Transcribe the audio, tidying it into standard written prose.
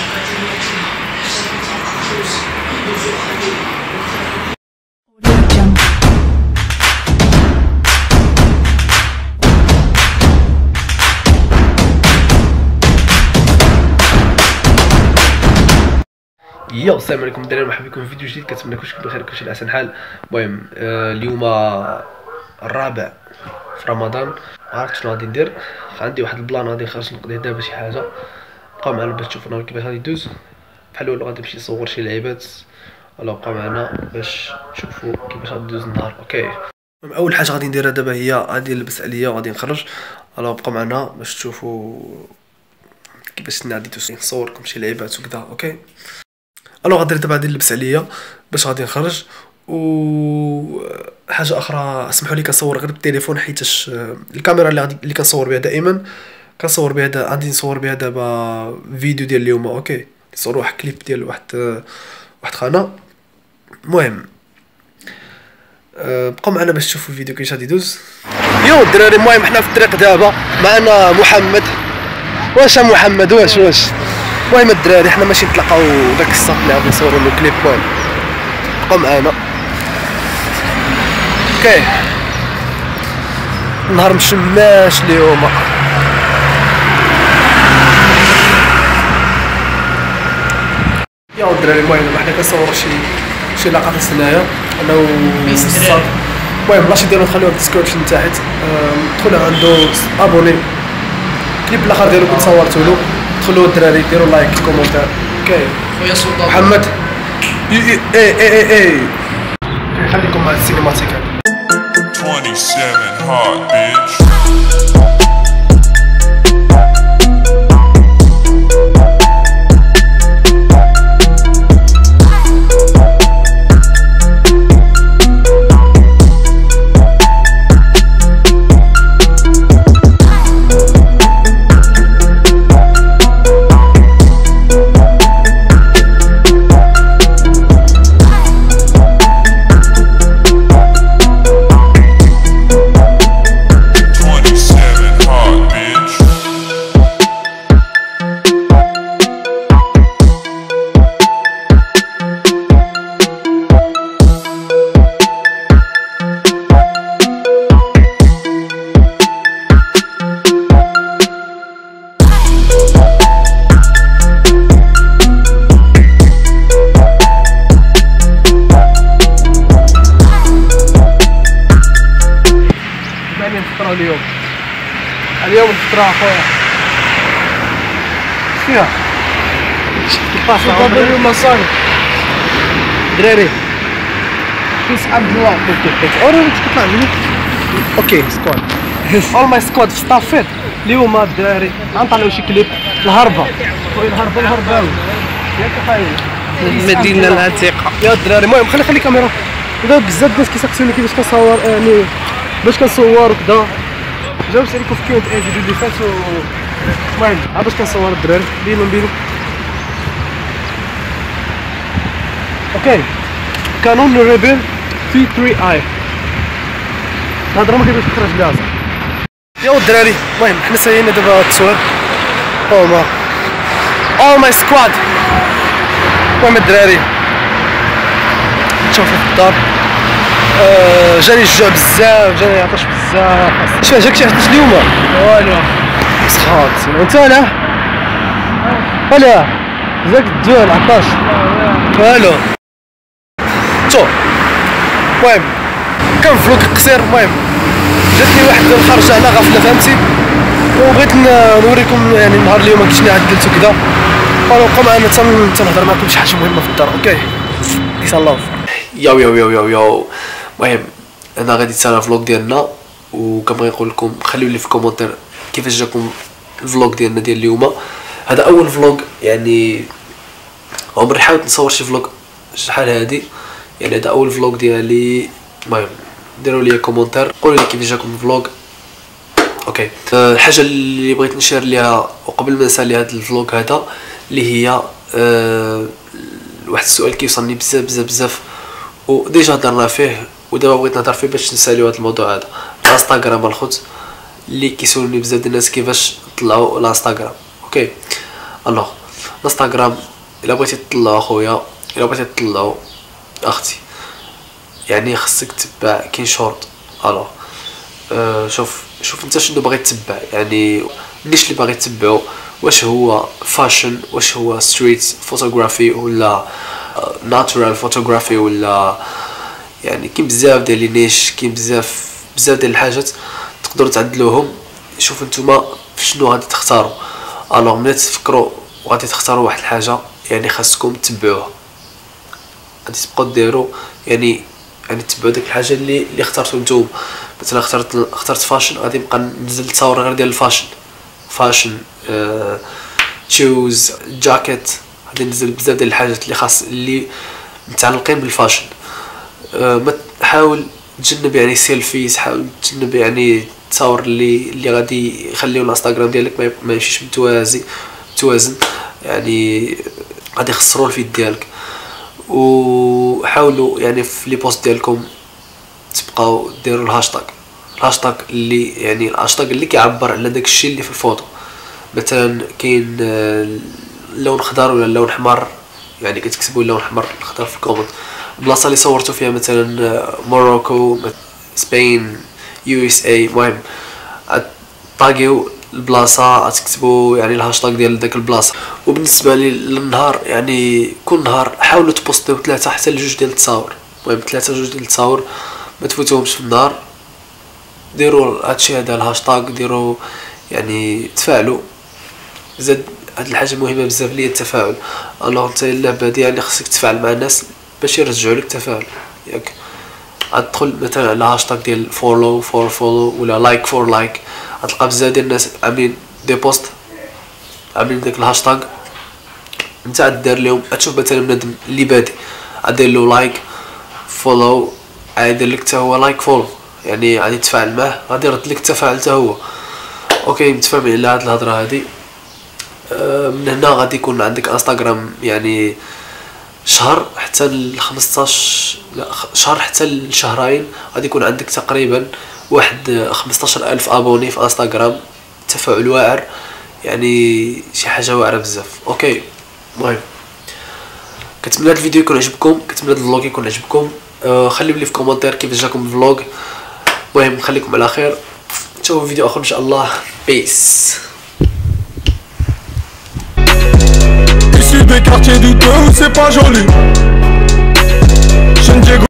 يا السلام عليكم الدراري، مرحبا بكم في فيديو جديد. كنتمنى كلشي بخير، كلشي على احسن حال. المهم اليوم الرابع في رمضان، ما عرفتش شنو غادي ندير. عندي واحد البلان غادي نخرج نقضي دابا شي حاجه. بقاو معنا باش تشوفوا نهار كيفاش غادي يدوز. بحال الاول غادي نمشي نصور شي لعيبات، ولا بقاو معنا باش تشوفوا كيفاش غادي يدوز النهار. اوكي، اول حاجه غادي نديرها دابا هي غادي نلبس عليا وغادي نخرج. بقاو معنا باش تشوفوا كيفاش غادي يدوز. نصوركم شي لعيبات وكذا. اوكي، غادي دابا غادي نلبس عليا باش غادي نخرج. و حاجه اخرى، اسمحوا لي كنصور غير بالتليفون حيتاش الكاميرا اللي كنصور بها دائما كنصور بها غادي نصور بها دابا فيديو ديال اليوم. اوكي، نصور واحد كليب ديال واحد قناه. المهم بقاو معنا باش تشوفوا الفيديو كيفاش غادي يدوز. يو الدراري، المهم حنا في الطريق دابا، معنا محمد. واش محمد؟ واش المهم الدراري حنا ماشي نتلاقاو داك الصاط اللي غادي نصوروا له كليب. المهم بقاو معنا. اوكي، النهار مشماش اليوم. يا الدراري، المهم حنا كنصوروا شي لقطات هنايا انا و الصاط. المهم بلاش ديالو نخليوها في الديسكريبشن تحت. دخلوا عنده ابوني، الكليب الاخر ديالو كنت صورتو له. دخلوا الدراري ديروا لايك كومونتير. اوكي خويا سلطان محمد. اي خليكم مع السينماتيك. 27 hot bitch. اليوم الفطرة اخويا فيها الباصة اليوم صايم دراري كيسحب جوا. اوريك كيطلع لي. اوكي سكواد اول ماي سكواد في ستافيت اليوم الدراري غنطلعوا شي كليب. الهربة الهرباوي ياك خايب المدينة العتيقة يا الدراري. المهم خلي كاميرا. دابا بزاف الناس كيسقسوني كيفاش كنصور، يعني باش كنصور وكذا. جاوبت عليكم في كيونت الفيديو اللي فات. المهم ها باش كنصور الدراري بينو. اوكي، كانون ريبل في 3 اي. الهضره ما كيبغيش تخرج ليها صح. يا الدراري، المهم حنا سايرين دابا التصوير. اول ماي سكواد. المهم الدراري نشوفو في الدار. جاني الجوع بزاف، جاني العطش بزاف. شفاه جاك شي عطش اليوم؟ والو سخاط. وانت لا جاك الجوع العطش والو. المهم كان فلوق قصير. المهم جاتني واحد الخرجه على غفله فهمتي، وبغيت نوريكم يعني نهار اليوم كيفاش عدلت وكذا. بقاو معنا تنهضر معكم شي حاجه مهمه في الدار. اوكي بيس الله. ياو المهم انا غادي نتسنى الفلوق ديالنا، وكنبغي نقول لكم خليو لي في الكومونتير كيفاش جاكم الفلوق ديالنا ديال اليوم. هذا اول فلوق، يعني عمري حاولت نصور شي فلوق شحال هادي، يعني هذا اول فلوق ديالي. المهم ديروا لي كومونتير قولوا لي كيفاش جاكم الفلوق. اوكي، الحاجه اللي بغيت نشير ليها وقبل ما نسالي هذا الفلوق هذا، اللي هي واحد السؤال كيوصلني بزاف وديجا هضرنا فيه، ودابا بغيت نهضر فيه باش نساليو هذا الموضوع هذا. الانستغرام الخوت اللي كيسولوني بزاف ديال الناس كيفاش نطلعوا الانستغرام. اوكي الانستغرام الا بغيتي تطلعو اخويا، الا بغيتي تطلعو اختي، يعني خصك تتبع كاين شورت. الو شوف انت شنو باغي تتبع، يعني النيش اللي باغي تتبعو، واش هو فاشن، واش هو ستريت فوتوغرافي، ولا ناتورال فوتوغرافي، ولا يعني كاين بزاف ديال لي نيش، كاين بزاف ديال الحاجات تقدروا تعدلوهم. شوف نتوما شنو غادي تختاروا. الوغ ملي تفكروا وغادي تختاروا واحد الحاجه يعني خاصكم تتبعوها، غادي تبقاو ديروا يعني تبعوا ديك الحاجه اللي اخترتو نتوما. مثلا اخترت فاشن، غادي نبقى ننزل تصاور غير ديال الفاشن تشوز جاكيت، غادي ننزل بزاف ديال الحاجات اللي متعلقين بالفاشن. حاول تجنب يعني سيلفيز، حاول تجنب يعني التصاور اللي غادي يخليو الانستغرام ديالك ما يمشيش متوازن، يعني غادي يخسروا الفيد ديالك. وحاولوا يعني في لي بوست ديالكم تبقاو ديروا الهاشتاغ اللي كيعبر على داك الشيء اللي في الفوتو. مثلا كاين لون خضر ولا لون احمر، يعني كتكتبوا اللون احمر الخضر في الكومنت. البلاصه اللي صورتوا فيها مثلا موروكو، سبين، يو اس اي، المهم طاغيو البلاصه، تكتبوا يعني الهاشتاغ ديال داك البلاصه. وبالنسبه للنهار، يعني كل نهار حاولوا تبوستيو 3 حتى ل2 ديال التصاور، المهم 3 2 ديال التصاور ما تفوتوهمش في النهار. ديروا هادشي هذا الهاشتاغ، ديروا يعني تفاعلوا. زاد هاد الحاجه مهمه بزاف اللي هي التفاعل. الوغ انت اللعبه هادي يعني خصك تفاعل مع الناس باش يرجعوا لك تفاعل، ياك غتدخل مثلا على هاشتاغ ديال فولو ولا لايك فور لايك، غتلقى بزاف ديال الناس عاملين دي بوست عاملين داك الهاشتاغ، انت غدير لهم. تشوف مثلا بنادم اللي بادئ غدير له لايك فولو، غيدير لك حتى هو لايك فولو، يعني غادي تفاعل معاه، غادي يرد لك التفاعل حتى هو. اوكي متفاهمين على هاد الهضره هادي. من هنا غادي يكون عندك انستغرام يعني شهر حتى ل 15 شهر حتى لشهرين، غادي يكون عندك تقريبا واحد 15,000 ابوني في انستغرام. تفاعل واعر، يعني شي حاجه واعره بزاف. اوكي المهم كنتمنى هاد الفيديو يكون عجبكم، كنتمنى هاد الفلوق يكون عجبكم. خليو لي في كومنتير كيف جاكم الفلوق. المهم نخليكم على خير، نشوفوا فيديو اخر ان شاء الله. بيس. Issu des quartiers douteux où c'est pas joli.